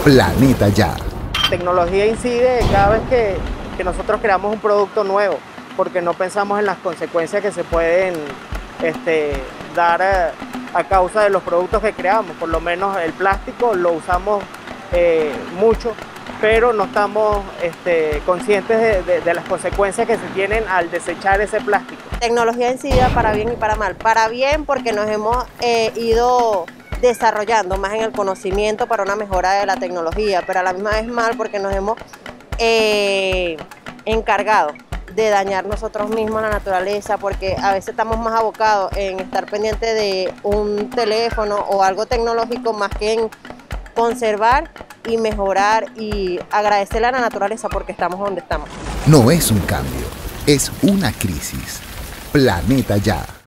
Planeta Ya. Tecnología incide cada vez que nosotros creamos un producto nuevo, porque no pensamos en las consecuencias que se pueden dar a causa de los productos que creamos. Por lo menos el plástico lo usamos mucho, pero no estamos conscientes de las consecuencias que se tienen al desechar ese plástico. Tecnología incidida para bien y para mal. Para bien porque nos hemos ido desarrollando más en el conocimiento para una mejora de la tecnología, pero a la misma vez mal porque nos hemos encargado de dañar nosotros mismos la naturaleza, porque a veces estamos más abocados en estar pendientes de un teléfono o algo tecnológico más que en conservar y mejorar y agradecerle a la naturaleza porque estamos donde estamos. No es un cambio, es una crisis. Planeta Ya.